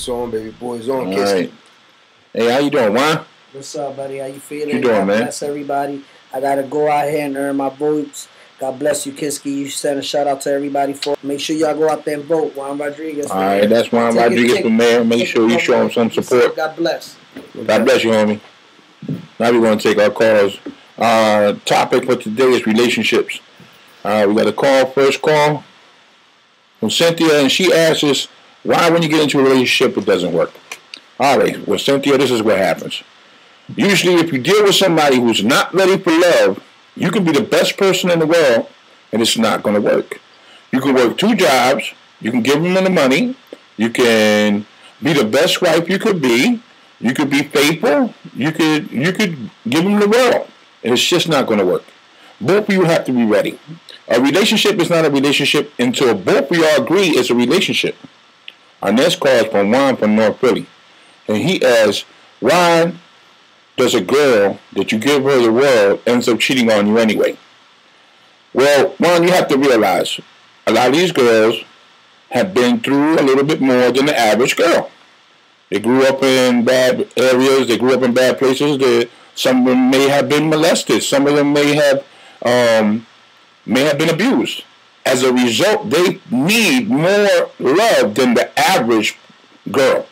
It's on, baby boy. It's on, All Kiss. Right. Hey, how you doing, Juan? What's up, buddy? How you feeling? What you doing, God man? bless everybody. I gotta go out here and earn my votes. God bless you, Kiski. You send a shout out to everybody for. Make sure y'all go out there and vote. Juan Rodriguez. All right, that's Juan Rodriguez for mayor. Make sure you show him some support. God bless. God bless you, homie. Now we're going to take our calls. Topic for today is relationships. We got a call, first call from Cynthia, and she asks us, why when you get into a relationship it doesn't work? All right, well, Cynthia, this is what happens. Usually if you deal with somebody who's not ready for love, you can be the best person in the world, and it's not going to work. You can work 2 jobs. You can give them the money. You can be the best wife you could be. You could be faithful. You could give them the world, and it's just not going to work. Both of you have to be ready. A relationship is not a relationship until both of y'all agree it's a relationship. Our next call is from Juan from North Philly, and he asks, why does a girl that you give her the world ends up cheating on you anyway? Well, Juan, you have to realize a lot of these girls have been through a little bit more than the average girl. They grew up in bad areas. They grew up in bad places. Some of them may have been molested. Some of them may have been abused. As a result, they need more love than the average girl.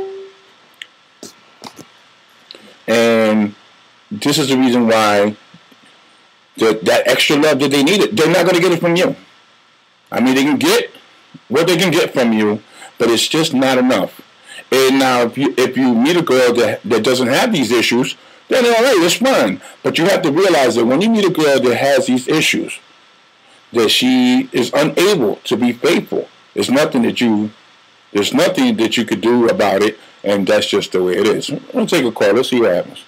And this is the reason why that extra love that they need, they're not going to get it from you. I mean, they can get what they can get from you, but it's just not enough. And now, if you meet a girl that doesn't have these issues, then all right, it's fine. But you have to realize that when you meet a girl that has these issues, that she is unable to be faithful, there's nothing that you could do about it, and that's just the way it is. I'm gonna take a call. Let's see what happens.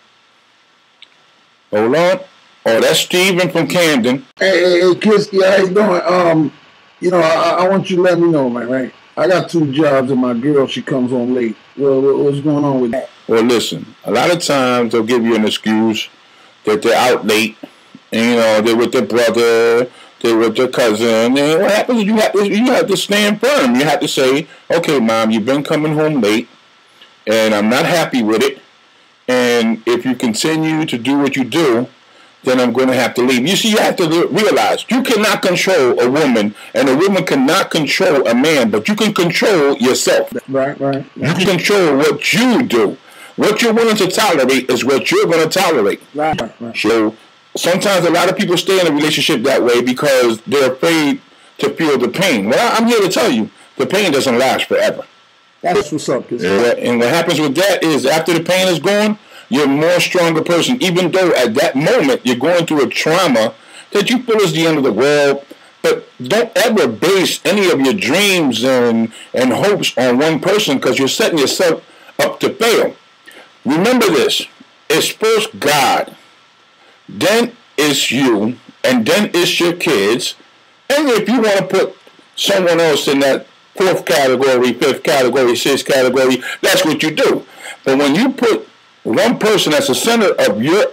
Hold on. Oh, that's Steven from Camden. Hey, Kiski, how you doing? I want you to let me know, man, right? I got 2 jobs and my girl, she comes home late. What's going on with that? Well, listen, a lot of times they'll give you an excuse that they're out late, and, they're with their brother, they're with their cousin, and what happens is you have to stand firm. You have to say, okay, Mom, you've been coming home late, and I'm not happy with it, and if you continue to do what you do, then I'm going to have to leave. You see, you have to realize you cannot control a woman, and a woman cannot control a man, but you can control yourself. Right. You can control what you do. What you're willing to tolerate is what you're going to tolerate. Right. So sometimes a lot of people stay in a relationship that way because they're afraid to feel the pain. Well, I'm here to tell you, the pain doesn't last forever. That's what's up, Kiski. And what happens with that is after the pain is gone, you're a more stronger person, even though at that moment you're going through a trauma that you feel is the end of the world. But don't ever base any of your dreams and hopes on one person, because you're setting yourself up to fail. Remember this. It's first God, then it's you, and then it's your kids. And if you want to put someone else in that 4th category, 5th category, 6th category, that's what you do. But when you put one person as the center of your,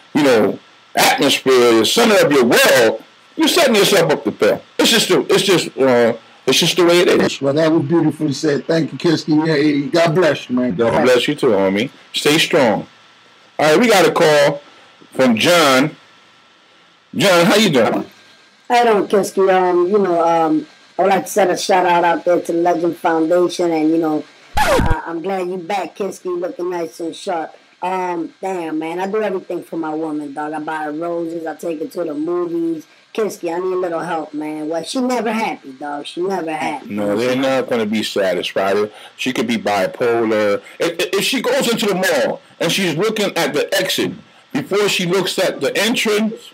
atmosphere, the center of your world, you're setting yourself up to fail. It's just the way it is. Well, that was beautifully said. Thank you, Kiski. Hey, God bless you, man. God bless you too, homie. Stay strong. All right, we got a call from John. John, how you doing? I don't, Kiski. I would like to send a shout out there to the Legend Foundation, and I'm glad you back, Kiski, looking nice and sharp. Damn, man, I do everything for my woman, dog. I buy her roses, I take her to the movies. Kiski, I need a little help, man. Well, she never happy, dog. She never happy. No, they're not going to be satisfied. She could be bipolar. If she goes into the mall and she's looking at the exit before she looks at the entrance,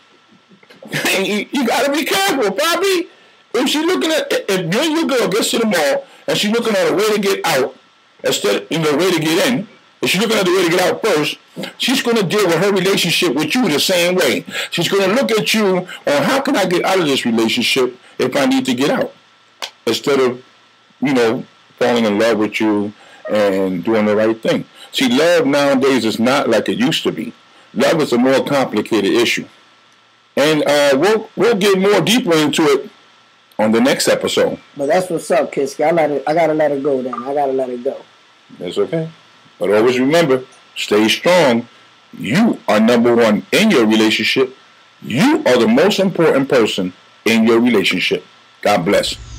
you got to be careful, Bobby. If she's looking at, if your girl gets to the mall and she's looking at a way to get out instead of the way to get in, if she's looking at the way to get out first, she's going to deal with her relationship with you the same way. She's going to look at you on how can I get out of this relationship if I need to get out, instead of, falling in love with you and doing the right thing. See, love nowadays is not like it used to be. Love is a more complicated issue. And we'll get more deeper into it on the next episode. But that's what's up, Kiski. I gotta let it go then. I gotta let it go. That's okay. But always remember, stay strong. You are number one in your relationship. You are the most important person in your relationship. God bless.